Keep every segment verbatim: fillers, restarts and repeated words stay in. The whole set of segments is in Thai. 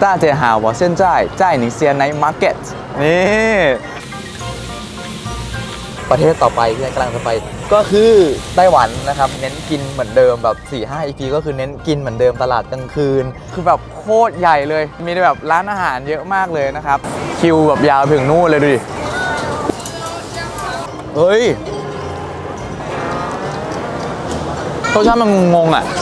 大家好，我现在在宁夏 Night Market นี่ประเทศต่อไปที่กำลังจะไปก็คือไต้หวันนะครับเน้นกินเหมือนเดิมแบบ สี่ห้า อี พี ก็คือเน้นกินเหมือนเดิมตลาดกลางคืนคือแบบโคตรใหญ่เลยมีแบบร้านอาหารเยอะมากเลยนะครับคิวแบบยาวถึงนู่นเลยดูดิเฮ้ยรสชาติมันงงๆอ่ะ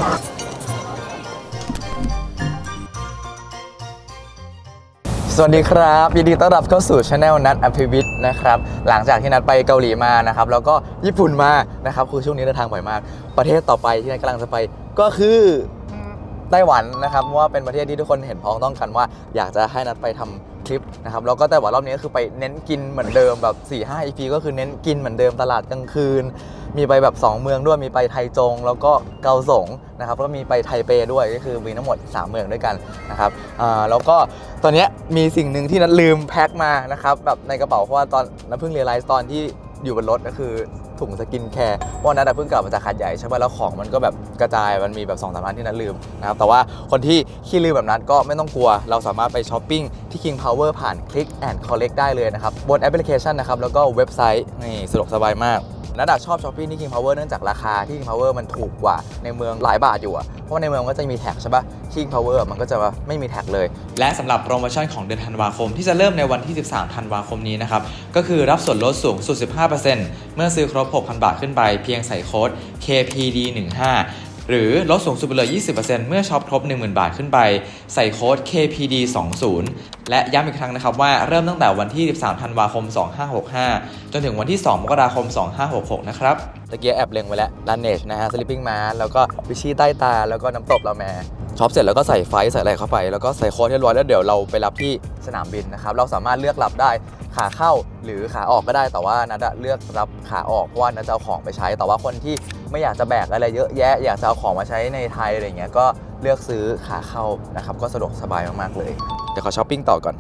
สวัสดีครับยินดีต้อนรับเข้าสู่ช anel นัทอภิวิทย์นะครับหลังจากที่นัดไปเกาหลีมานะครับแล้วก็ญี่ปุ่นมานะครับคือช่วงนี้เดินทางบ่อยมากประเทศต่อไปที่นัทกำลังจะไปก็คือไต้หวันนะครับเพราะว่าเป็นประเทศที่ทุกคนเห็นพ้องต้องกันว่าอยากจะให้นัดไปทำคลิปนะครับแล้วก็ไต้หวันรอบนี้ก็คือไปเน้นกินเหมือนเดิมแบบ สี่ห้า อี พี ก็คือเน้นกินเหมือนเดิมตลาดกลางคืนมีไปแบบสองเมืองด้วยมีไปไทจงแล้วก็เกาสงนะครับแล้วก็มีไปไทเปด้วยก็คือมีทั้งหมดสามเมืองด้วยกันนะครับอ่าแล้วก็ตอนนี้มีสิ่งหนึ่งที่นัทลืมแพ็คมานะครับแบบในกระเป๋าเพราะว่าตอนนัทเพิ่งเรียลไลซ์ตอนที่อยู่บนรถก็คือถุงสกินแคร์เพราะนัทเพิ่งกลับมาจากหาดใหญ่ใช่ไหมแล้วของมันก็แบบกระจายมันมีแบบสองสามอันที่นัทลืมนะครับแต่ว่าคนที่ขี้ลืมแบบนั้นก็ไม่ต้องกลัวเราสามารถไปช้อปปิ้งที่ King Power ผ่าน Click and Collect ได้เลยนะครับบนแอปพลิเคชันนะครับแล้วก็เว็บไซต์นี่สะดวกสบายมากนัดชอบช้อปปิ้งที่ King Power เนื่องจากราคาที่ King Power มันถูกกว่าในเมืองหลายบาทอยู่อะเพราะในเมืองก็จะมีแท็กใช่ปะ King Power มันก็จะไม่มีแท็กเลยและสำหรับโปรโมชั่นของเดือนธันวาคมที่จะเริ่มในวันที่สิบสามธันวาคมนี้นะครับก็คือรับส่วนลดสูงสุด สิบห้าเปอร์เซ็นต์ เมื่อซื้อครบ หกพัน บาทขึ้นไปเพียงใส่โค้ด เค พี ดี สิบห้า หรือลดสูงสุดไปเลย ยี่สิบเปอร์เซ็นต์ เมื่อช็อปครบ หนึ่งหมื่น บาทขึ้นไปใส่โค้ด เค พี ดี ยี่สิบ และย้ำอีกครั้งนะครับว่าเริ่มตั้งแต่วันที่สิบสามธันวาคมสองพันห้าร้อยหกสิบห้าจนถึงวันที่สองมกราคมสองพันห้าร้อยหกสิบหกนะครับตะเกียบแอบเล็งไว้แล้วลานเนชนะฮะสลิปปิ้งมาแล้วก็วิชีใต้ตาแล้วก็น้ำตบเราแม่ช็อปเสร็จแล้วก็ใส่ไฟใส่อะไรเข้าไปแล้วก็ใส่โค้ดเรียบร้อยแล้วเดี๋ยวเราไปรับที่สนามบินนะครับเราสามารถเลือกรับได้ขาเข้าหรือขาออกก็ได้แต่ว่านัดเลือกรับขาออกเพราะว่านัดจะเอาของไปใช้แต่ว่าคนที่ไม่อยากจะแบกอะไรเยอะแยะอยากจะเอาของมาใช้ในไทยอะไรเงี้ยก็เลือกซื้อขาเข้านะครับก็สะดวกสบายมากๆเลยเดี๋ยวขอช้อปปิ้งต่อก่อน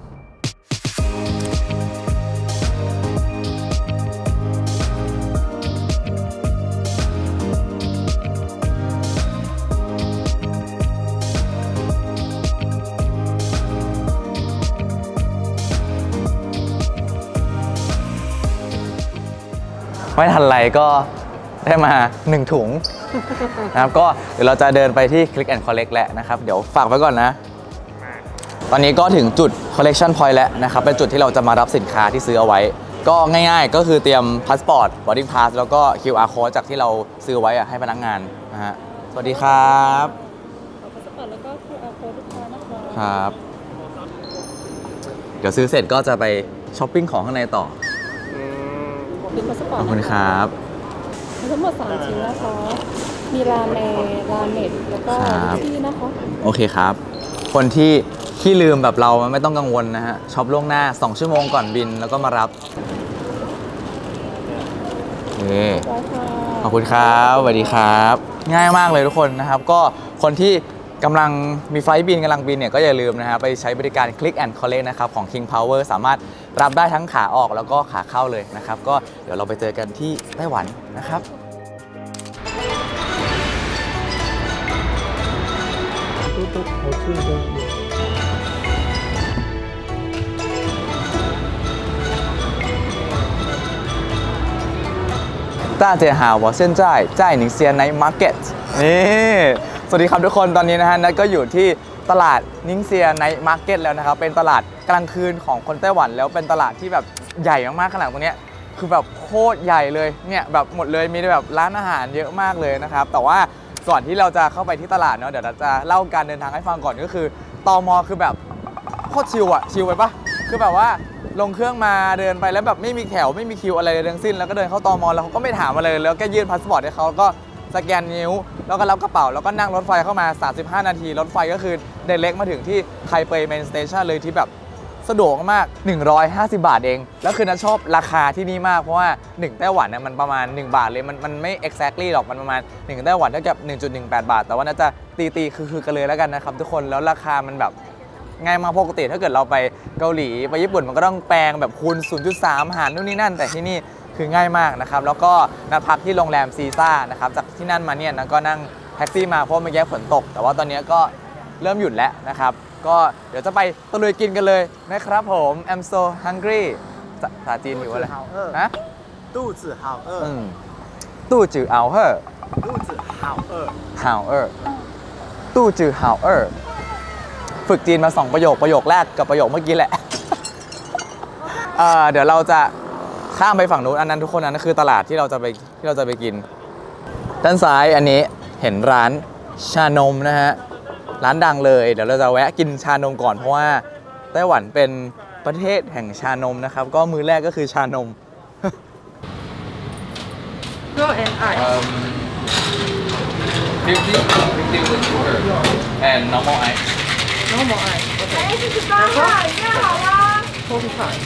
ไม่ทันไรก็ได้มาหนึ่งถุงนะครับก็เดี๋ยวเราจะเดินไปที่ Click and Collect แล้วนะครับเดี๋ยวฝากไว้ก่อนนะตอนนี้ก็ถึงจุด Collection Point แล้วนะครับเป็นจุดที่เราจะมารับสินค้าที่ซื้อเอาไว้ก็ง่ายๆก็คือเตรียมพาสปอร์ต boarding pass แล้วก็ คิว อาร์ code จากที่เราซื้อไว้ให้พนักงานนะฮะสวัสดีครับพาสปอร์ตแล้วก็ คิว อาร์ code ลูกค้านะคะครับเดี๋ยวซื้อเสร็จก็จะไปช้อปปิ้งของข้างในต่อขอบคุณครับทั้งหมดสามชิ้นนะคะมีราเมงราเมดแล้วก็ที่นะคะโอเคครับคนที่ขี้ลืมแบบเราไม่ต้องกังวลนะฮะช็อปล่วงหน้าสองชั่วโมงก่อนบินแล้วก็มารับนี่ขอบคุณครับสวัสดีครับง่ายมากเลยทุกคนนะครับก็คนที่กำลังมีไฟล์บินกำลังบินเนี่ยก็อย่าลืมนะฮะไปใช้บริการ Click and Collect นะครับของ King Power สามารถรับได้ทั้งขาออกแล้วก็ขาเข้าเลยนะครับก็เดี๋ยวเราไปเจอกันที่ไต้หวันนะครับ大家好我现在在宁夏 Night Market นี่สวัสดีครับทุกคนตอนนี้นะฮะนัทก็อยู่ที่ตลาดนิงเซียไนท์มาร์เก็ตแล้วนะครับเป็นตลาดกลางคืนของคนไต้หวันแล้วเป็นตลาดที่แบบใหญ่มากๆขนาดตรงนี้คือแบบโคตรใหญ่เลยเนี่ยแบบหมดเลยมีแบบร้านอาหารเยอะมากเลยนะครับแต่ว่าก่อนที่เราจะเข้าไปที่ตลาดเนาะเดี๋ยวเราจะเล่าการเดินทางให้ฟังก่อนก็คือตม.คือแบบโคตรชิลอะชิลไปปะคือแบบว่าลงเครื่องมาเดินไปแล้วแบบไม่มีแถวไม่มีคิวอะไรเลยทั้งสิ้นแล้วก็เดินเข้าตม.แล้วเขาก็ไม่ถามอะไรเลยแล้วแค่ยื่นพาสปอร์ตให้เขาก็สแกนนิ้วแล้วก็รับกระเป๋าแล้วก็นั่งรถไฟเข้ามาสามสิบห้านาทีรถไฟก็คือเดเล็กมาถึงที่ไทเปเมนสเตชันเลยที่แบบสะดวกมากหนึ่งร้อยห้าสิบบาทเองแล้วคือนัทชอบราคาที่นี่มากเพราะว่าหนึ่งไต้หวันเนี่ยมันประมาณหนึ่งบาทเลยมันมันไม่ exactly หรอกมันประมาณหนึ่งไต้หวันเท่ากับ หนึ่งจุดหนึ่งแปด บาทแต่ว่าน่าจะตีตีคือคือกันเลยแล้วกันนะครับทุกคนแล้วราคามันแบบง่ายมากปกติถ้าเกิดเราไปเกาหลีไปญี่ปุ่นมันก็ต้องแปลงแบบคูณ ศูนย์จุดสาม หารนู่นนี่นั่นแต่ที่นี่คือง่ายมากนะครับแล้วก็นัดพักที่โรงแรมซีซ่านะครับจากที่นั่นมาเนี่ยนัดก็นั่งแท็กซี่มาเพราะเมื่อกี้ฝนตกแต่ว่าตอนนี้ก็เริ่มหยุดแล้วนะครับก็เดี๋ยวจะไปตะลุยกินกันเลยนะครับผม I'm so hungry ภาษาจีนอยู่อะไรฮะตู้จื่อเฮาเอออืมตู้จือเอาเฮอตู้จื่อเฮาเออฮาวเออร์ตู้จือฮาวเออร์ฝึกจีนมาสองประโยคประโยคแรกกับประโยคเมื่อกี้แหละ เอ่อเดี๋ยวเราจะข้ามไปฝั่งนู้นอันนั้นทุกคนอันนั้นคือตลาดที่เราจะไปที่เราจะไปกินด้านซ้ายอันนี้เห็นร้านชานมนะฮะร้านดังเลยเดี๋ยวเราจะแวะกินชานมก่อนเพราะว่าไต้หวันเป็นประเทศแห่งชานมนะครับก็มื้อแรกก็คือชานมก็แอนไอ fifty fifty with sugar and normal ice น้องหมอไอโอเคแล้วก็โคฟิค่ะ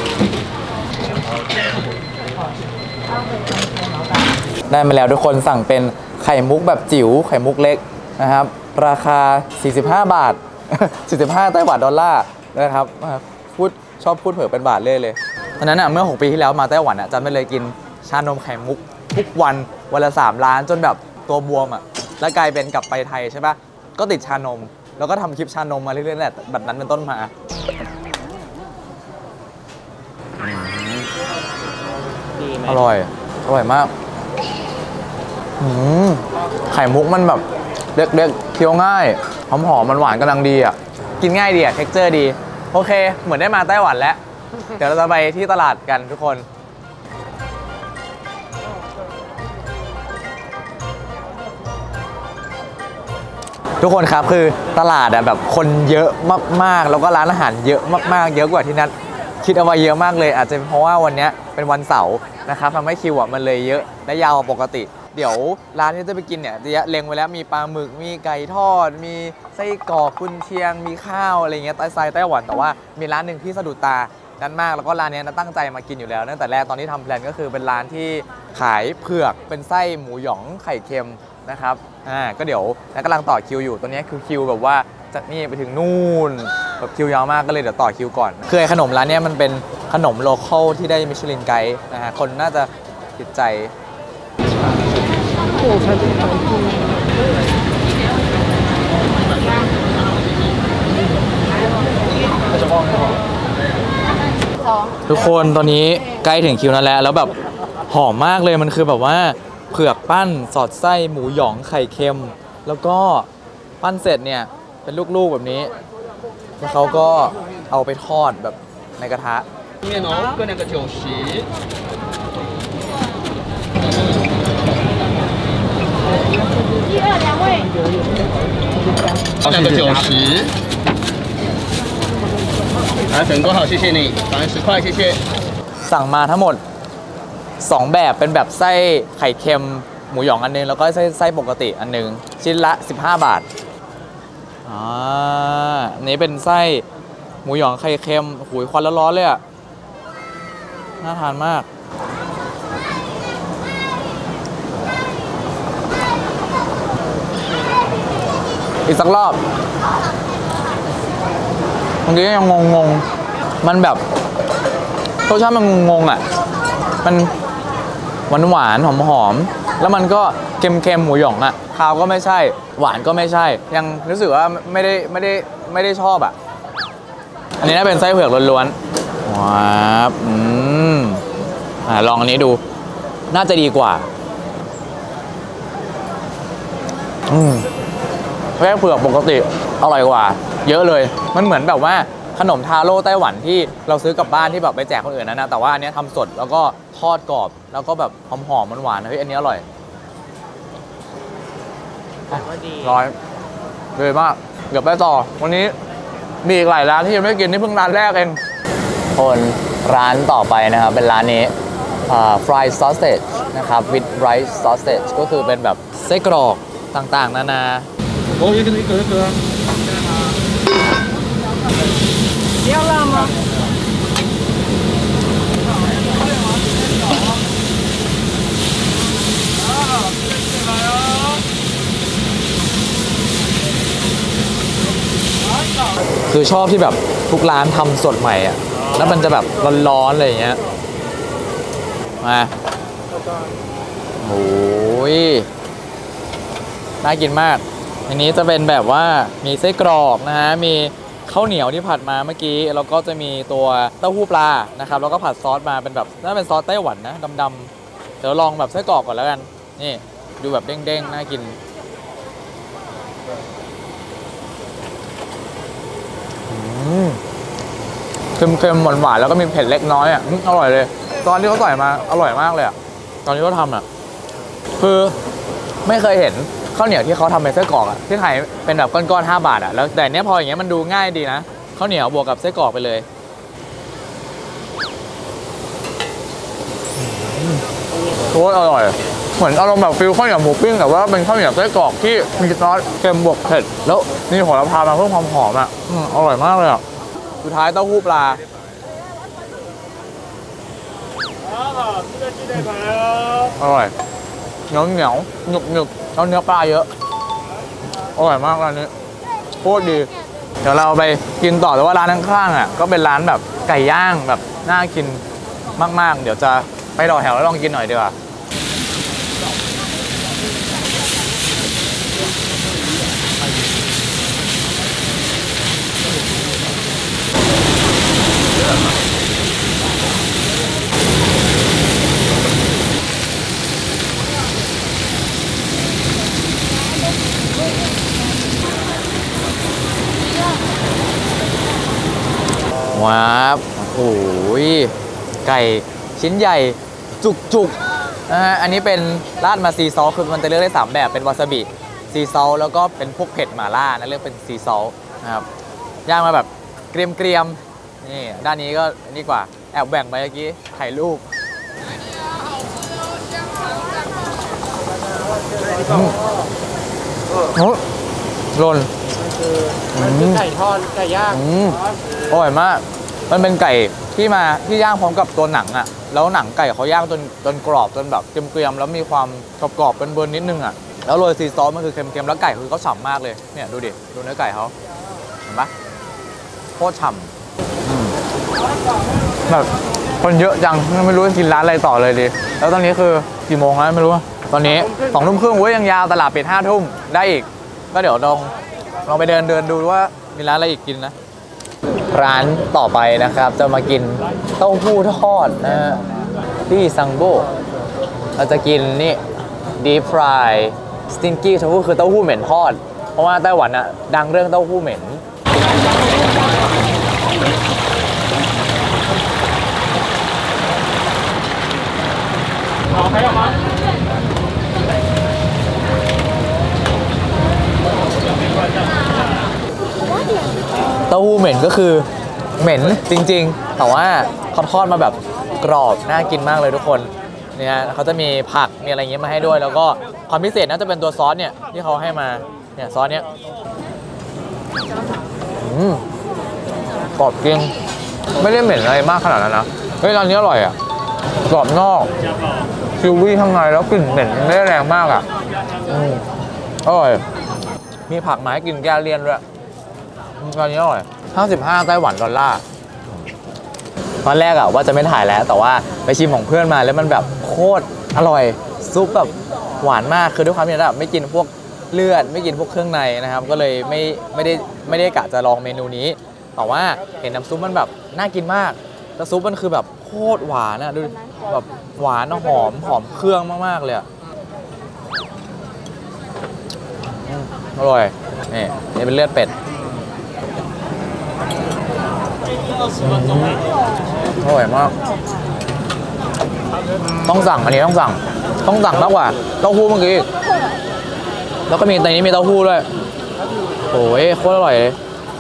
ได้มาแล้วทุกคนสั่งเป็นไข่มุกแบบจิ๋วไข่มุกเล็กนะครับราคาสี่สิบห้าบาท สี่สิบห้าไต้หวันดอลลาร์นะครับพูดชอบพูดเผลอเป็นบาทเลยเลยตอนนั้นอ่ะเมื่อหกปีที่แล้วมาไต้หวันอ่ะจำไม่เลยกินชานมไข่มุกทุกวันวันละสามล้านจนแบบตัวบวมอ่ะแล้วกลายเป็นกลับไปไทยใช่ปะก็ติดชานมแล้วก็ทำคลิปชานมมาเรื่อยๆแหละแบบนั้นเป็นต้นมาอร่อยอร่อยมากไข่มุกมันแบบเด็กๆเคี้ยวง่ายหอมๆมันหวานกำลังดีอ่ะกินง่ายดีอ่ะเท็กเจอร์ดีโอเคเหมือนได้มาไต้หวันแล้ว เดี๋ยวเราจะไปที่ตลาดกันทุกคนทุกคนครับคือตลาดอะแบบคนเยอะมากๆแล้วก็ร้านอาหารเยอะมากๆเยอะกว่าที่นัดคิดเอาไว้เยอะมากเลยอาจจะเพราะว่าวันนี้เป็นวันเสาร์นะครับทำให้คิวอะมันเลยเยอะและยาวกว่าปกติเดี๋ยวร้านที่จะไปกินเนี่ยจะเล็งไว้แล้วมีปลาหมึกมีไก่ทอดมีไส้กรอกกุนเชียงมีข้าวอะไรเงี้ยไต้ไซไต้หวันแต่ว่ามีร้านหนึ่งที่สะดุดตานั้นมากแล้วก็ร้านนี้นะตั้งใจมากินอยู่แล้วตั้งแต่แรกตอนที่ทำแพลนก็คือเป็นร้านที่ขายเผือกเป็นไส้หมูหยองไข่เค็มนะครับอ่าก็เดี๋ยวแล้วกำลังต่อคิวอยู่ตัวนี้คือคิวแบบว่าจากนี่ไปถึงนู่นแบบคิวยาวมากก็เลยเดี๋ยวต่อคิวก่อนคือขนมร้านนี้มันเป็นขนมโลคอลที่ได้มิชลินไกด์นะฮะคนน่าจะติดใจทุกคนตอนนี้ใกล้ถึงคิวนั้นแล้วแล้วแบบหอมมากเลยมันคือแบบว่าเผือกปั้นสอดไส้หมูหยองไข่เค็มแล้วก็ปั้นเสร็จเนี่ยเป็นลูกๆแบบนี้แล้วเขาก็เอาไปทอดแบบในกระทะ面哦跟那个酒席一二两位两个九十来等多好谢谢你反正十块谢谢สั่งมาทั้งหมดสองแบบเป็นแบบไส้ไข่เค็มหมูหยองอันนึงแล้วก็ไส้ไส้ปกติอันนึงชิ้นละสิบห้าบาทอ่าอันนี้เป็นไส้หมูหยองไข่เค็มหูยควันร้อนๆเลยอ่ะน่าทานมากอีกสักรอบเมื่อกี้ยังงงๆมันแบบรสชาติมันงงๆอ่ะมันหวานหวานหอมหอมแล้วมันก็เค็มๆหมูหยองอ่ะคาวก็ไม่ใช่หวานก็ไม่ใช่ยังรู้สึกว่าไม่ได้ไม่ได้ไม่ได้ชอบอ่ะอันนี้น่าเป็นไส้เผือกล้วนๆว้าวอืมอ่าลองอันนี้ดูน่าจะดีกว่าอืมไส้เผือกปกติอร่อยกว่าเยอะเลยมันเหมือนแบบว่าขนมทาโร่ไต้หวันที่เราซื้อกลับบ้านที่แบบไปแจกคนอื่นนะนะแต่ว่าอันนี้ทำสดแล้วก็ทอดกรอบแล้วก็แบบหอมๆมันหวานเฮ้ยอันนี้อร่อยร้อยเลยมากเดี๋ยวไปต่อวันนี้มีอีกหลายร้านที่ยังไม่กินนี่เพิ่งร้านแรกเองคนร้านต่อไปนะครับเป็นร้านนี้ fried sausage นะครับ with rice sausage ก็คือเป็นแบบไส้กรอกต่างๆนานาโอ้ยคือคือคือ要辣吗คือชอบที่แบบทุกร้านทำสดใหม่อ่ะแล้วมันจะแบบร้อนๆอะไรอย่างเงี้ยมาโอ้ยน่ากินมากอันนี้จะเป็นแบบว่ามีไส้กรอกนะฮะมีข้าวเหนียวที่ผัดมาเมื่อกี้แล้วก็จะมีตัวเต้าหู้ปลานะครับแล้วก็ผัดซอสมาเป็นแบบน่าเป็นซอสไต้หวันนะดำๆเดี๋ยวลองแบบไส้กรอกก่อนแล้วกันนี่ดูแบบเด้งๆน่ากินเค็มๆหวานๆแล้วก็มีเผ็ดเล็กน้อยอ่ะอร่อยเลยตอนที่เขาใส่มาอร่อยมากเลยอ่ะตอนที่เขาทำอ่ะคือไม่เคยเห็นข้าวเหนียวที่เขาทำเป็นไส้กรอกอ่ะที่ไทยเป็นแบบก้อนๆห้าบาทอ่ะแล้วแต่เนี้ยพออย่างเงี้ยมันดูง่ายดีนะข้าวเหนียวบวกกับไส้กรอกไปเลยโคตรอร่อยเหมือนอารมณ์แบบฟิลข้าวเหนียวหมูปิ้งแต่ว่าเป็นข้าวเหนียวไส้กรอกที่มีซอสเค็มบวกเผ็ดแล้วนี่โหระพามาเพิ่มความหอมอ่ะอร่อยมากเลยอ่ะสุดท้ายเต้าหู้ปลาอร่อยเหนียวเหนียวหนึบหนึบแล้วเนื้อปลาเยอะอร่อยมากร้านนี้โคตรดีเดี๋ยวเราไปกินต่อแต่ว่าร้านข้างๆอ่ะก็เป็นร้านแบบไก่ย่างแบบน่ากินมากๆเดี๋ยวจะไปรอแถวแล้วลองกินหน่อยดีกว่าว้าวโอ้ยไก่ชิ้นใหญ่จุกๆนะฮะอันนี้เป็นราดมาซีซอสคือมันจะเลือกได้สามแบบเป็นวาซาบิซีซอสแล้วก็เป็นพวกเผ็ดหม่าล่านะเลือกเป็นซีซอสนะครับย่างมาแบบเกรียมๆนี่ด้านนี้ก็นี่กว่าแอบแบ่งไปเมื่อกี้ถ่ายรูปโอ้หล่นมันคือไก่ทอดไก่ย่างอร่อยมากมันเป็นไก่ที่มาที่ย่างพร้อมกับตัวหนังอ่ะแล้วหนังไก่เขาย่างจนจนกรอบจนแบบเกรียมๆแล้วมีความกรอบๆเป็นเบิร์นนิดนึงอ่ะแล้วโรยซีซอสมันคือเค็มๆแล้วไก่คือเขาฉ่ำมากเลยเนี่ยดูดิดูเนื้อไก่เขาเห็นปะโคตรฉ่ำแบบคนเยอะจังไม่รู้จะกินร้านอะไรต่อเลยดิแล้วตอนนี้คือกี่โมงแล้วไม่รู้ตอนนี้สองทุ่มครึ่งเว้ยยังยาวตลาดปิดห้าทุ่มได้อีกก็เดี๋ยวลองลองไปเดินเดินดูว่ามีร้านอะไรอีกกินนะร้านต่อไปนะครับจะมากินเต้าหู้ทอดนะฮะที่ซังโบเราจะกินนี่ดีฟรายสติงกี้เต้าหู้คือเต้าหู้เหม็นทอดเพราะว่าไต้หวันอ่ะดังเรื่องเต้าหู้เหม็นเต้าหู้เหม็นก็คือเหม็นจริงๆแต่ว่าเขาทอดมาแบบกรอบน่ากินมากเลยทุกคนเนี่ยเขาจะมีผักมีอะไรเงี้ยมาให้ด้วยแล้วก็ความพิเศษน่าจะเป็นตัวซอสเนี่ยที่เขาให้มาเนี่ยซอสเนี้ยอืมกรอบจริงไม่ได้เหม็นอะไรมากขนาดนั้นนะเฮ้ยร้านนี้อร่อยอ่ะกรอบนอกคิววี่ข้างในแล้วกลิ่นเหม็นไม่ได้แรงมากอ่ะอืมอร่อยมีผักมาให้กินแก้เลี่ยนด้วยร้านนี้อร่อยห้าสิบห้าไต้หวันดอลลาร์ตอนแรกอะว่าจะไม่ถ่ายแล้วแต่ว่าไปชิมของเพื่อนมาแล้วมันแบบโคตรอร่อยซุปแบบหวานมากคือด้วยความที่เราไม่กินพวกเลือดไม่กินพวกเครื่องในนะครับก็เลยไม่ไม่ได้ไม่ได้กะจะลองเมนูนี้แต่ว่าเห็นน้ำซุปมันแบบน่ากินมากแล้วซุปมันคือแบบโคตรหวานอะดูแบบหวานหอมหอมเครื่องมากๆเลยอะอร่อยนี่นี่เป็นเลือดเป็ดอร่อยมากต้องสั่งอันนี้ต้องสั่งต้องสั่งมากกว่าเต้าหู้เมื่อกี้แล้วก็มีในนี้มีเต้าหู้ด้วยโอ้ยโคตรอร่อยเลย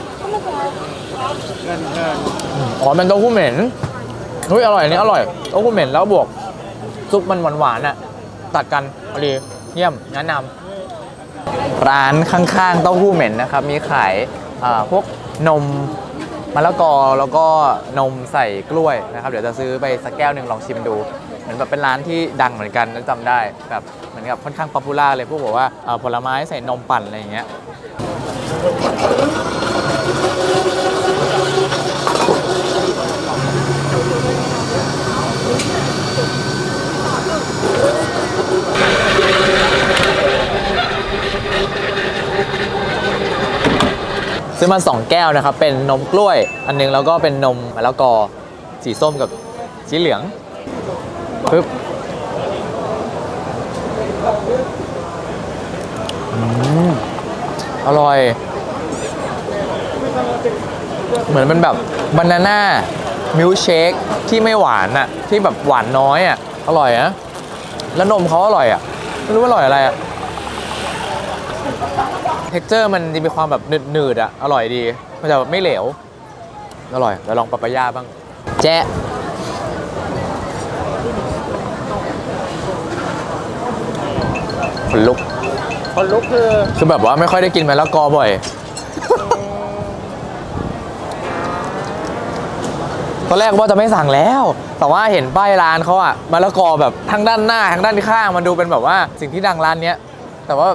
อ๋อเป็นเต้าหู้เหม็นเฮ้ยอร่อยนี่อร่อยเต้าหู้เหม็นแล้วบวกซุปมันหวานๆน่ะตัดกันพอดีเยี่ยมแนะนำร้านข้างๆเต้าหู้เหม็นนะครับมีขายพวกนมมะละกอแล้วก็นมใส่กล้วยนะครับเดี๋ยวจะซื้อไปสักแก้วหนึ่งลองชิมดูเหมือนแบบเป็นร้านที่ดังเหมือนกันนะจำได้แบบเหมือนกับค่อนข้างป๊อปปูล่าเลยพวกบอกว่าผลไม้ใส่นมปั่นอะไรอย่างเงี้ยซื้อมาสองแก้วนะครับเป็นนมกล้วยอันนึงแล้วก็เป็นนมมะละกอสีส้มกับสีเหลืองปึ๊บอืมอร่อยเหมือนเป็นแบบบานาน่ามิลค์เชคที่ไม่หวานอะที่แบบหวานน้อยอะอร่อยนะแล้วนมเขาอร่อยอะไม่รู้ว่าอร่อยอะไรอะเท็กเจอร์มันจะมีความแบบหนืดๆอะอร่อยดีมันจะแบบไม่เหลวอร่อยเดี๋ยวลองปาปายาบ้างแจ๊ะขนลุกคนลุกคือคือแบบว่าไม่ค่อยได้กินมะละกอบ่อย ตอนแรกว่าจะไม่สั่งแล้ว แต่ว่าเห็นป้ายร้านเขาอะมะละกอแบบทั้งด้านหน้าทั้งด้านข้างมันดูเป็นแบบว่าสิ่งที่ดังร้านเนี้ยแต่ว่า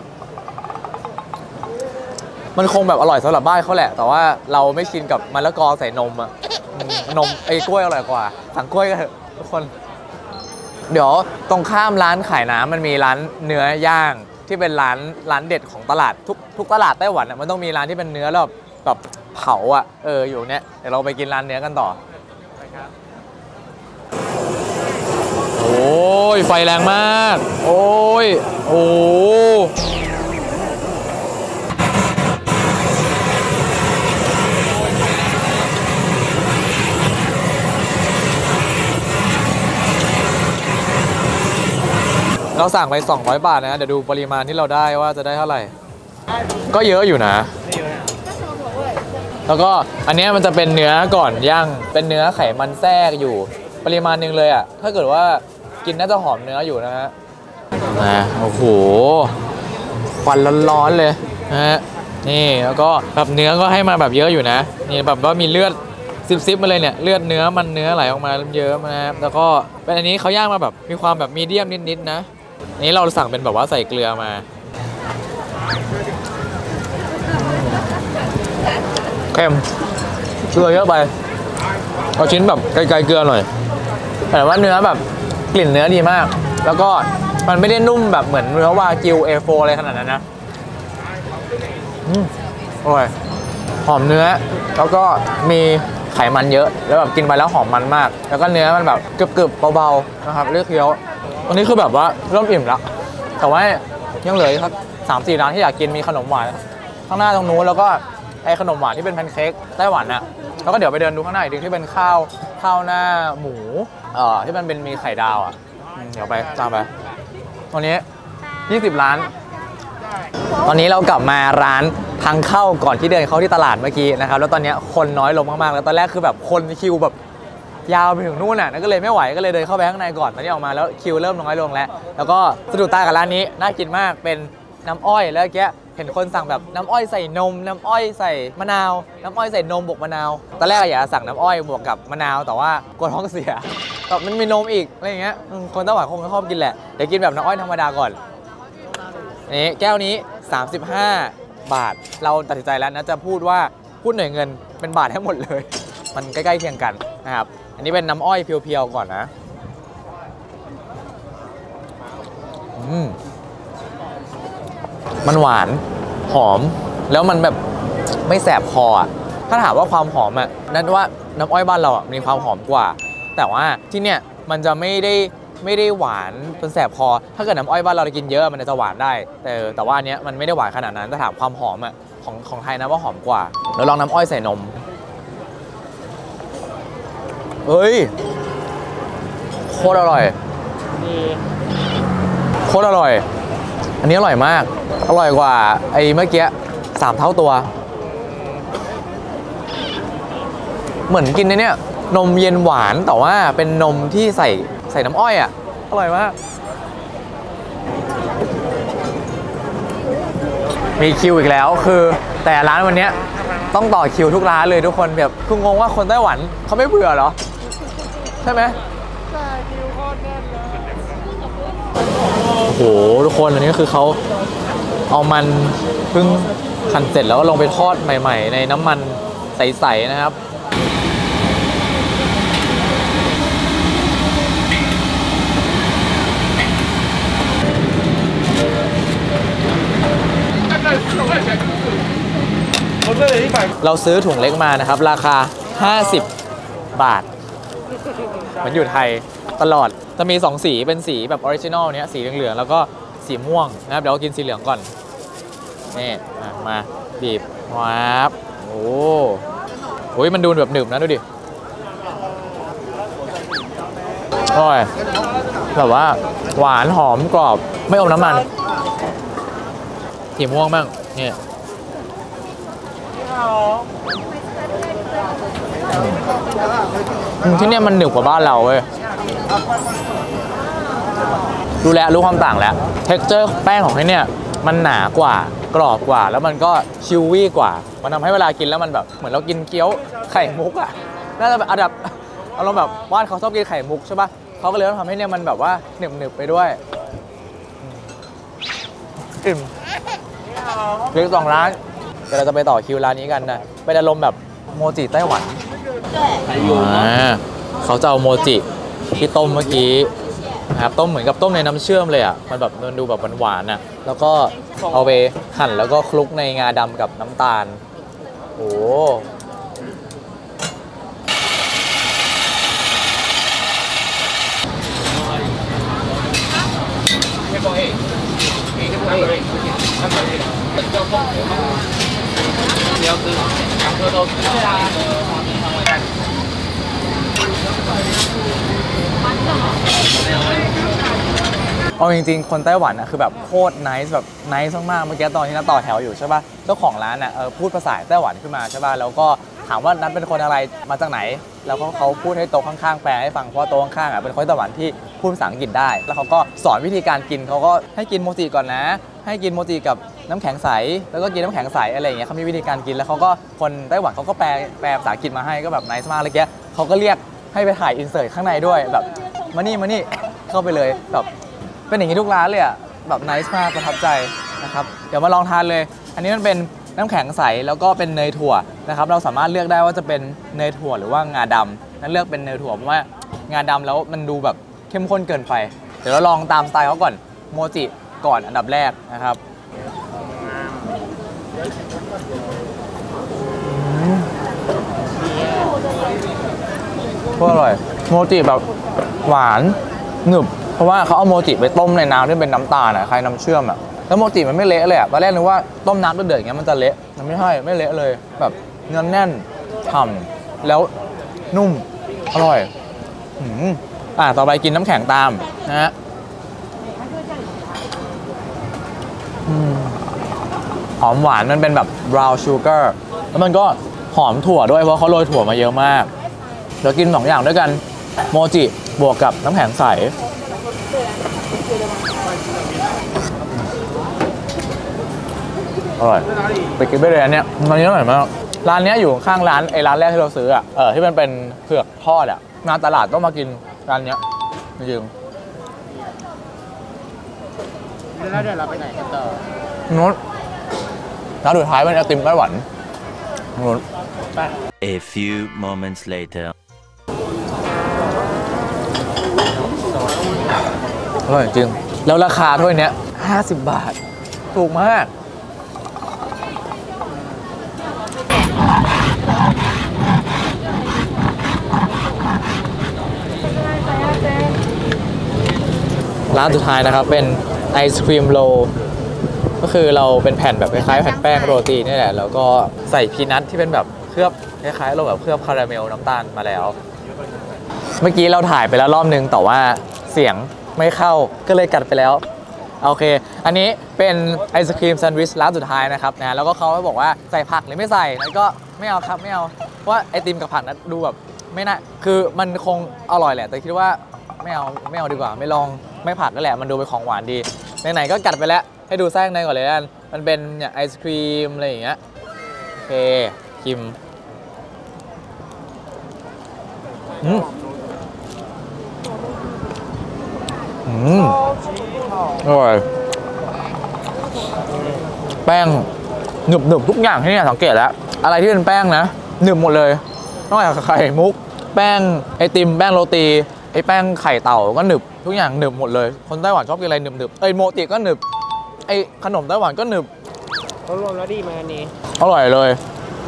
มันคงแบบอร่อยสำหรับบ้านเขาแหละแต่ว่าเราไม่ชินกับมะละกอใส่นมอะนมไอ้กล้วยอร่อยกว่าสั่งกล้วยกันเถอะทุกคนเดี๋ยวตรงข้ามร้านขายน้ำมันมีร้านเนื้อย่างที่เป็นร้านร้านเด็ดของตลาดทุกทุกตลาดไต้หวันอะมันต้องมีร้านที่เป็นเนื้อแล้วแบบแบบเผาอะเอออยู่เนี้ยเดี๋ยวเราไปกินร้านเนื้อกันต่อโอ้ยไฟแรงมากโอ้ยโอ้เราสั่งไปสองร้อยบาทนะเดี๋ยวดูปริมาณที่เราได้ว่าจะได้เท่าไหร่ก็เยอะอยู่นะแล้วก็อันนี้มันจะเป็นเนื้อก่อนย่างเป็นเนื้อไขมันแทรกอยู่ปริมาณนึงเลยอ่ะถ้าเกิดว่ากินน่าจะหอมเนื้ออยู่นะฮะนะโอ้โหควันร้อนๆเลยนะฮะนี่แล้วก็แบบเนื้อก็ให้มาแบบเยอะอยู่นะนี่แบบว่ามีเลือดซิบๆมาเลยเนี่ยเลือดเนื้อมันเนื้อไหลออกมาเยอะนะครับแล้วก็เป็นอันนี้เขาย่างมาแบบมีความแบบมีเดียมนิดๆนะนี้เราสั่งเป็นแบบว่าใส่เกลือมาเค็มเกลือเยอะไปเอาชิ้นแบบไกลๆเกลือหน่อยแต่ว่าเนื้อแบบกลิ่นเนื้อดีมากแล้วก็มันไม่ได้นุ่มแบบเหมือนเนื้อวากิว เอ โฟร์ อะไรขนาดนั้นนะอืมอร่อยหอมเนื้อแล้วก็มีไขมันเยอะแล้วแบบกินไปแล้วหอมมันมากแล้วก็เนื้อมันแบบกรึบๆเบาๆนะครับเลือกเคี้ยวตอนนี้คือแบบว่าเริ่มอิ่มแล้วแต่ว่ายังเหลืออีกครับสามสี่ร้านที่อยากกินมีขนมหวานข้างหน้าตรงนู้นแล้วก็ไอ้ขนมหวานที่เป็นแพนเค้กไต้หวันน่ะแล้วก็เดี๋ยวไปเดินดูข้างหน้าอีกทีที่เป็นข้าวข้าวหน้าหมูเอ่อที่มันเป็นมีไข่ดาวอ่ะเดี๋ยวไปตามไปตอนนี้ยี่สิบล้านตอนนี้เรากลับมาร้านทางเข้าก่อนที่เดินเข้าที่ตลาดเมื่อกี้นะครับแล้วตอนนี้คนน้อยลงมากๆแล้วตอนแรกคือแบบคนคิวแบบยาวไปถึงนู่นน่ะก็เลยไม่ไหวก็เลยเดินเข้าไปข้างในก่อนตอนนี้ออกมาแล้วคิวเริ่มน้อยลงแล้วแล้วก็สะดุดตากับร้านนี้น่ากินมากเป็นน้ำอ้อยแล้วแกเห็นคนสั่งแบบน้ำอ้อยใส่นมน้ำอ้อยใส่มะนาวน้ำอ้อยใส่นมบวกมะนาวตอนแรกอยากจะสั่งน้ำอ้อยบวกกับมะนาวแต่ว่ากลัวท้องเสียแต่มันมีนมอีกอะไรอย่างเงี้ยคนไต้หวันคงชอบกินแหละเดี๋ยวกินแบบน้ำอ้อยธรรมดาก่อนนี่แก้วนี้สามสิบห้าบาทเราตัดสินใจแล้วนะจะพูดว่าพูดหน่วยเงินเป็นบาทให้หมดเลยมันใกล้ๆเคียงกันนะครับอันนี้เป็นน้ำอ้อยเพียวๆก่อนนะอืมมันหวานหอมแล้วมันแบบไม่แสบคออ่ะถ้าถามว่าความหอมอ่ะนั่นว่าน้ำอ้อยบ้านเราอ่ะมีความหอมกว่าแต่ว่าที่เนี่ยมันจะไม่ได้ไม่ได้หวานจนแสบคอถ้าเกิดน้ำอ้อยบ้านเรากินเยอะมันจะหวานได้แต่แต่ว่าอันเนี้ยมันไม่ได้หวานขนาดนั้นแต่ถามความหอมอ่ะของของไทยนะว่าหอมกว่าแล้วลองน้ำอ้อยใส่นมเฮ้ยโคตรอร่อยดีโคตรอร่อยอันนี้อร่อยมากอร่อยกว่าไอ้เมื่อกี้สามเท่าตัวเหมือนกินในเนี้ยนมเย็นหวานแต่ว่าเป็นนมที่ใส่ใส่น้ำอ้อยอ่ะอร่อยมากมีคิวอีกแล้วคือแต่ร้านวันนี้ต้องต่อคิวทุกร้านเลยทุกคนแบบคืองงว่าคนไต้หวันเขาไม่เบื่อเหรอใช่ไหมใช่คิวโคตรแน่นเลยโอ้โหทุกคนอันนี้คือเขาเอามันเพิ่งหั่นเสร็จแล้วก็ลงไปทอดใหม่ๆในน้ำมันใสๆนะครับเราซื้อถุงเล็กมานะครับราคาห้าสิบบาทเหมือนอยู่ไทยตลอดจะมีสองสีเป็นสีแบบออริจินอลเนี้ยสีเหลืองๆแล้วก็สีม่วงนะครับเดี๋ยวเรากินสีเหลืองก่อนนี่มาบีบว้าบโอ้โหมันดูแบบหนึบนะดูดิอร่อยแบบว่าหวานหอมกรอบไม่อมน้ำมันสีม่วงบ้างนี่ที่นี่มันหนึบกว่าบ้านเราเว้ยดูแลรู้ความต่างแล้ว เท็กเจอร์แป้งของที่เนี่ยมันหนากว่ากรอบกว่าแล้วมันก็ชิววี่กว่ามันทำให้เวลากินแล้วมันแบบเหมือนเรากินเกี๊ยวไข่มุกอ่ะน่าจะแบบอันดับเอาเราแบบบ้านเขาชอบกินไข่มุกใช่ปะเขาก็เลยต้องทำให้เนี่ยมันแบบว่าหนึบหนึบไปด้วยอิ่มเหลือสองร้านเดี๋ยวเราจะไปต่อคิวร้านนี้กันนะเป็นอารมณ์แบบโมจิไต้หวันเขาจะเอาโมจิที่ต้มเมื่อกี้นะครับต้มเหมือนกับต้มในน้ำเชื่อมเลยอ่ะมันแบบมันดูแบบหวานๆอ่ะแล้วก็เอาไปหั่นแล้วก็คลุกในงาดำกับน้ำตาลโอ้เอาจริงๆคนไต้หวันนะคือแบบโคตรไนซ์แบบไนซ์มากๆเมื่อกี้ตอนที่นัดต่อแถวอยู่ใช่ป่ะเจ้าของร้านอ่ะเออพูดภาษาไต้หวันขึ้นมาใช่ป่ะแล้วก็ถามว่านัดเป็นคนอะไรมาจากไหนแล้วเขาเขาพูดให้โต๊ะข้างๆแปลให้ฟังเพราะโต๊ะข้างๆอ่ะเป็นคนไต้หวันที่พูดภาษาอังกฤษได้แล้วเขาก็สอนวิธีการกินเขาก็ให้กินโมจิก่อนนะให้กินโมจิกับน้ำแข็งใสแล้วก็กินน้ำแข็งใสอะไรอย่างเงี้ยเขามีวิธีการกินแล้วเขาก็คนไต้หวันเขาก็แปลแปลภาษาอังกฤษมาให้ก็แบบไนซ์มากเลยแกเขาก็เรียกให้ไปถ่ายอินเสิร์ตข้างในด้วยแบบมานี่มานี่เข้าไปเลยแบบเป็นอย่างนี้ทุกร้านเลยอ่ะแบบไนซ์มากประทับใจนะครับเดี๋ยวมาลองทานเลยอันนี้มันเป็นน้ำแข็งใสแล้วก็เป็นเนยถั่วนะครับเราสามารถเลือกได้ว่าจะเป็นเนยถั่วหรือว่างาดำนั้นเลือกเป็นเนยถั่วเพราะว่างาดำแล้วมันดูแบบเข้มข้นเกินไปเดี๋ยวเราลองตามสไตล์เขาก่อนโมจิก่อนอันดับแรกนะครับก็อร่อยโมจิแบบหวานหนึบเพราะว่าเขาเอาโมจิไปต้มในน้ำที่เป็นน้ำตาลอ่ะใครน้ำเชื่อมอ่ะแล้วโมจิมันไม่เละเลยอ่ะตอนแรกนึกว่าต้มน้ำเดือดๆอย่างเงี้ยมันจะเละมันไม่ใช่ไม่เละเลยแบบเนื้อแน่นฉ่ำแล้วนุ่มอร่อยอืมอ่ะต่อไปกินน้ำแข็งตามนะฮะหอมหวานมันเป็นแบบ brown sugar แล้วมันก็หอมถั่วด้วยเพราะเขาโรยถั่วมาเยอะมากเดี๋ยวกินสองอย่างด้วยกันโมจิบวกกับน้ำแข็งใสอร่อยไปกินไปเลยอันเนี้ยร้านนี้อร่อยมากร้านนี้อยู่ข้างร้านไอ้ร้านแรกที่เราซื้ออ่ะเออที่มันเป็นเผือกทอดอ่ะงานตลาดต้องมากินร้านเนี้ยจริงๆแล้วเดี๋ยวเราไปไหนกันต่อนู้นร้านสุดท้ายเป็นไอติมไต้หวันนู้น A few moments later อร่อยจริงแล้วราคาถ้วยเนี้ยห้าสิบบาทถูกมากร้านสุดท้ายนะครับเป็นไอศครีมโรลก็คือเราเป็นแผ่นแบบคล้ายๆแผ่นแป้งโรตีนี่แหละแล้วก็ใส่พีนัทที่เป็นแบบเคลือบคล้ายๆเราแบบเคลือบคาราเมลน้ำตาลมาแล้วเมื่อกี้เราถ่ายไปแล้วรอบนึงแต่ว่าเสียงไม่เข้าก็เลยกัดไปแล้วโอเคอันนี้เป็นไอศครีมแซนด์วิชร้านสุดท้ายนะครับนะแล้วก็เขาบอกว่าใส่ผักหรือไม่ใส่นั้นก็ไม่เอาครับไม่เอาเพราะว่าไอติมกับผักนั้นดูแบบไม่น่าคือมันคงอร่อยแหละแต่คิดว่าไม่เอาไม่เอาดีกว่าไม่ลองไม่ผักก็แหละมันดูเป็นของหวานดีไหนๆก็กัดไปแล้วให้ดูไส้ข้างในก่อนเลยกันมันเป็นเนี่ยไอศครีมอะไรอย่างเงี้ยโอเคชิมอืมอืมอร่อยแป้งหนึบหนึบทุกอย่างที่นี่สังเกตแล้วอะไรที่เป็นแป้งนะหนึบหมดเลยนอกจากไข่มุกแป้งไอติมแป้งโรตีไอแป้งไข่เต่าก็หนึบทุกอย่างหนึบหมดเลยคนไต้หวันชอบกินอะไรหนึบหนึบเอ้ยโมจิก็หนึบไอขนมไต้หวันก็หนึบเขารวมแล้วดีมาอันนี้อร่อยเลย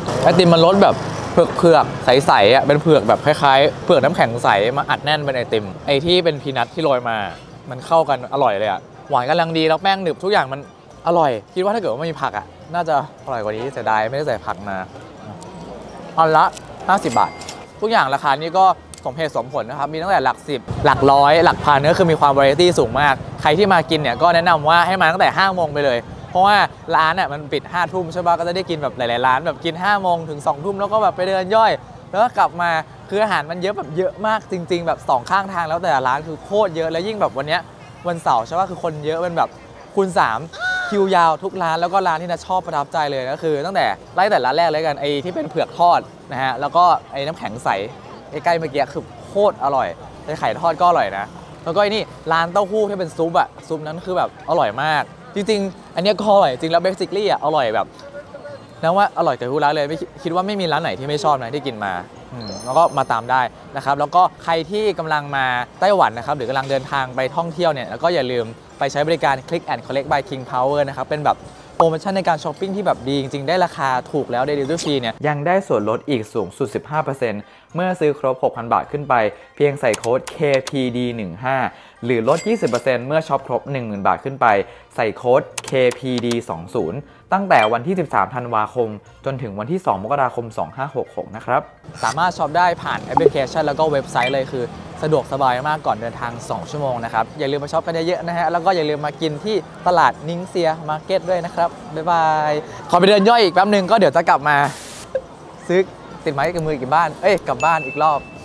ไอติมมันรสแบบเผือกเผือกใสๆอ่ะเป็นเผือกแบบคล้ายๆเผือกน้ำแข็งใสมาอัดแน่นเป็นไอติมไอที่เป็นพีนัทที่โรยมามันเข้ากันอร่อยเลยอ่ะหวานกำลังดีแล้วแป้งหนึบทุกอย่างมันอร่อยคิดว่าถ้าเกิดว่าไม่มีผักอ่ะน่าจะอร่อยกว่านี้เสียดายไม่ได้ใส่ผักมาอันละห้าสิบบาททุกอย่างราคานี้ก็สมเหตุสมผลนะครับมีตั้งแต่หลักสิบหลักร้อยหลักพันก็คือมีความวาไรตี้สูงมากใครที่มากินเนี่ยก็แนะนำว่าให้มาตั้งแต่ห้าโมงไปเลยเพราะว่าร้านอ่ะมันปิดห้าทุ่มใช่ป่ะก็จะได้กินแบบหลายๆร้านแบบกินห้าโมงถึงสองทุ่มแล้วก็แบบไปเดินย่อยแล้วก็กลับมาคืออาหารมันเยอะแบบเยอะมากจริงๆแบบสองข้างทางแล้วแต่ละร้านคือโคตรเยอะแล้วยิ่งแบบวันเนี้ยวันเสาร์ใช่ป่ะคือคนเยอะเป็นแบบคูณสามคิวยาวทุกร้านแล้วก็ร้านที่น่าชอบประทับใจเลยก็คือตั้งแต่ไล่แต่ร้านแรกเลยกันไอ้ที่เป็นเผือกทอดนะฮะแล้วก็ไอ้น้ำแข็งใสใกล้ๆเมื่อกี้คือโคตรอร่อยไอ้ไข่ทอดก็อร่อยนะแล้วก็ไอ้นี่ร้านเต้าหู้ที่เป็นซุปอะซุปนั้นคือแบบอร่อยมากจริงๆอันนี้ก็อร่อยจริงแล้วเบสิคลี่อะอร่อยแบบนะว่าอร่อยกับทุกร้านเลยไม่คิดว่าไม่มีร้านไหนที่ไม่ชอบนะที่กินมาแล้วก็มาตามได้นะครับแล้วก็ใครที่กำลังมาไต้หวันนะครับหรือกำลังเดินทางไปท่องเที่ยวเนี่ยแล้วก็อย่าลืมไปใช้บริการ Click and Collect by King Power นะครับเป็นแบบโปรโมชั่นในการช้อปปิ้งที่แบบดีจริงๆได้ราคาถูกแล้วได้ Delivery Fee เนี่ยยังได้ส่วนลดอีกสูงสุด สิบห้าเปอร์เซ็นต์ เมื่อซื้อครบ หกพัน บาทขึ้นไปเพียงใส่โค้ด เค พี ดี สิบห้า หรือลด ยี่สิบเปอร์เซ็นต์ เมื่อช็อปครบ หนึ่งหมื่น บาทขึ้นไปใส่โค้ด เค พี ดี ยี่สิบ ตั้งแต่วันที่ สิบสาม ธันวาคมจนถึงวันที่ สอง มกราคม สองพันห้าร้อยหกสิบหก นะครับสามารถช็อปได้ผ่านแอปพลิเคชันแล้วก็เว็บไซต์เลยคือสะดวกสบายมากก่อนเดินทางสองชั่วโมงนะครับอย่าลืมมาช็อปกันเยอะๆนะฮะแล้วก็อย่าลืมมากินที่ตลาดนิงเซียมาร์เก็ตด้วยนะครับบ๊ายบายขอไปเดินย่อยอีกแป๊บนึงก็เดี๋ยวจะกลับมาซื้อติดไม้กับมืออีกบ้านเอ้ยกลับบ้านอีกรอบ